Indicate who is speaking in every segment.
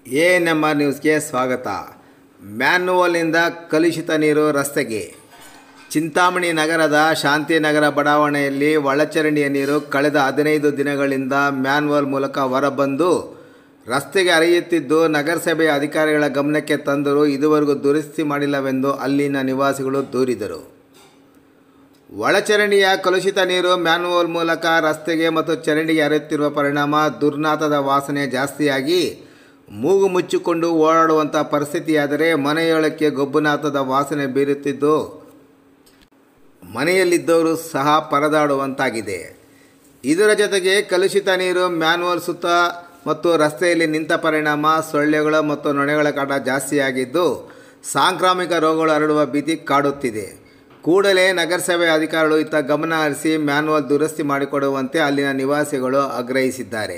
Speaker 1: ನಮ್ಮ ನ್ಯೂಸ್ಗೆ ಸ್ವಾಗತ. ಮ್ಯಾನ್ಹೋಲ್ನಿಂದ ಕಲುಷಿತ ನೀರು ರಸ್ತೆಗೆ. ಚಿಂತಾಮಣಿ ನಗರದ ಶಾಂತಿನಗರ ಬಡಾವಣೆಯಲ್ಲಿ ಒಳಚರಂಡಿಯ ನೀರು ಕಳೆದ 15 ದಿನಗಳಿಂದ ಮ್ಯಾನ್ಹೋಲ್ ಮೂಲಕ ಹೊರಬಂದು ರಸ್ತೆಗೆ ಹರಿಯುತ್ತಿದ್ದು ನಗರಸಭೆಯ ಅಧಿಕಾರಿಗಳ ಗಮನಕ್ಕೆ ತಂದರೂ ಇದುವರೆಗೂ ದುರಸ್ತಿ ಮಾಡಿಲ್ಲವೆಂದು ಅಲ್ಲಿನ ನಿವಾಸಿಗಳು ದೂರಿದರು. ಒಳಚರಂಡಿಯ ಕಲುಷಿತ ನೀರು ಮ್ಯಾನ್ಹೋಲ್ ಮೂಲಕ ರಸ್ತೆಗೆ ಮತ್ತು ಚರಂಡಿಗೆ ಹರಿಯುತ್ತಿರುವ ಪರಿಣಾಮ ದುರ್ನಾತದ ವಾಸನೆ ಜಾಸ್ತಿಯಾಗಿ ಮೂಗು ಮುಚ್ಚಿಕೊಂಡು ಓಡಾಡುವಂಥ ಪರಿಸ್ಥಿತಿಯಾದರೆ ಮನೆಯೊಳಕ್ಕೆ ಗೊಬ್ಬುನಾಥದ ವಾಸನೆ ಬೀರುತ್ತಿದ್ದು ಮನೆಯಲ್ಲಿದ್ದವರು ಸಹ ಪರದಾಡುವಂತಾಗಿದೆ. ಇದರ ಜೊತೆಗೆ ಕಲುಷಿತ ನೀರು ಮ್ಯಾನ್ಹೋಲ್ ಸುತ್ತ ಮತ್ತು ರಸ್ತೆಯಲ್ಲಿ ನಿಂತ ಪರಿಣಾಮ ಸೊಳ್ಳೆಗಳು ಮತ್ತು ನೊಣಗಳ ಕಾಟ ಜಾಸ್ತಿಯಾಗಿದ್ದು ಸಾಂಕ್ರಾಮಿಕ ರೋಗಗಳು ಹರಡುವ ಭೀತಿ ಕಾಡುತ್ತಿದೆ. ಕೂಡಲೇ ನಗರಸಭೆ ಅಧಿಕಾರಿಗಳು ಇತ್ತ ಗಮನ ಹರಿಸಿ ಮ್ಯಾನ್ಹೋಲ್ ದುರಸ್ತಿ ಮಾಡಿಕೊಡುವಂತೆ ಅಲ್ಲಿನ ನಿವಾಸಿಗಳು ಆಗ್ರಹಿಸಿದ್ದಾರೆ.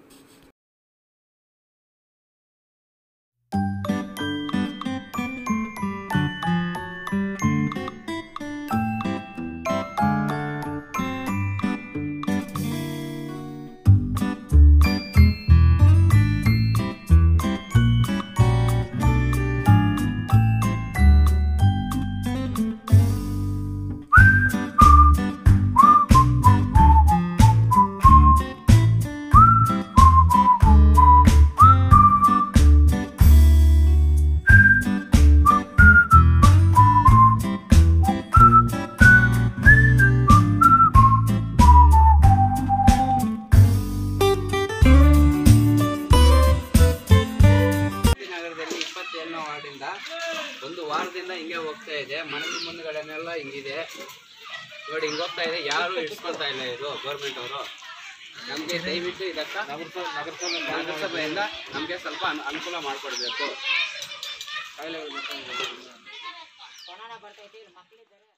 Speaker 2: ವಾರ್ಡಿಂದ ಒಂದು ವಾರದಿಂದ ಹಿಂಗೆ ಹೋಗ್ತಾ ಇದೆ. ಮನೆ ಮುಂದುಗಡೆನೆಲ್ಲ ಹಿಂಗಿದೆ ನೋಡಿ, ಹಿಂಗೆ ಹೋಗ್ತಾ ಇದೆ. ಯಾರು ಇಡ್ಸ್ಕೊಳ್ತಾ ಇಲ್ಲ ಇದು ಗೌರ್ಮೆಂಟ್ ಅವರು. ನಮಗೆ ದಯವಿಟ್ಟು ಇದಕ್ಕೆ ನಗರಸಭೆಯಿಂದ ನಮಗೆ ಸ್ವಲ್ಪ ಅನುಕೂಲ ಮಾಡಿಕೊಡ್ಬೇಕು.